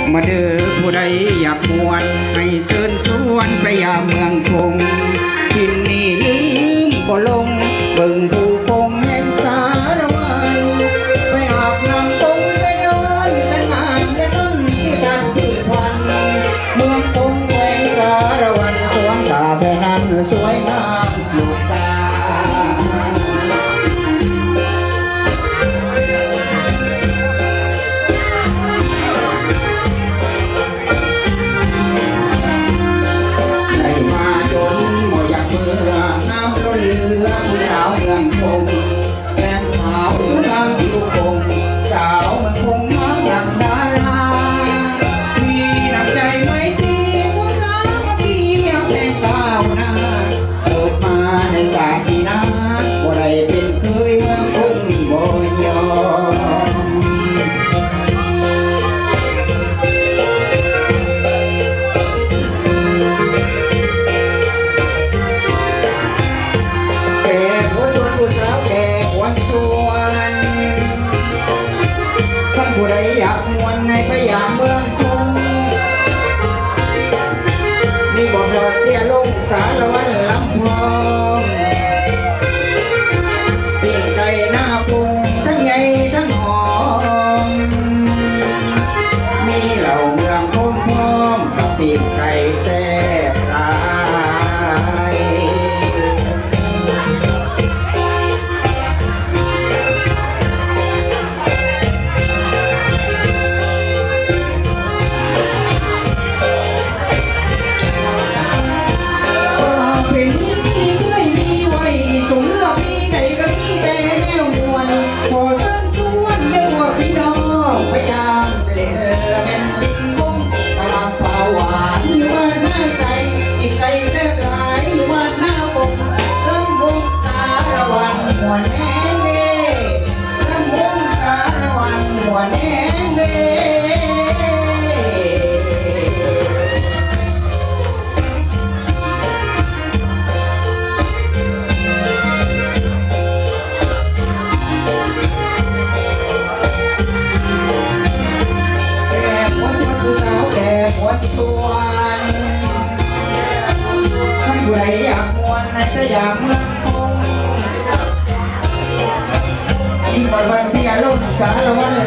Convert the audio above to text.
มาเด้อผู้ใดอยากมวนให้เชิญชวนไปยามเมืองคงกินนี่ลืมก็ลงเบิ่งผู้คงแห่งสารวันไปอาบน้ำตรงใส่เดินใส่งานและต้นที่ดันที่ควันเมืองคงแห่งสารวันสวงตาแผ่นั้นสวยงามสุดตาผู้สาวเมืองคงแก้มขาวสุดงามอยู่คงสาวเมืองคงงามอย่างดารามีน้ำใจไว้ที่พวกสาวเมื่อกี้ยังแต่งก้าวหน้าเกิดมาในศาสตร์ที่นาบ่ได้เป็นเคยเมืองคงบ่ยอมผู้ใดอยากมวนในพยามเมืองคงนี่บอกดอกเตี้ยลงสารวันลำพองปิ้งไก่หน้าพุงทั้งใหญ่ทั้งหอมมีเหล่าเมืองคงพร้อมกับปิ้งไก่แซ่บหลายหัวแน่เด้ลำวงสารวันหัวแน่เด้แก่หัวชวนผู้สาวแก่หัวชวนท่านผู้ใดอยากมวนในก็อยากเมืองคงบางเสียลุ่นสารวัน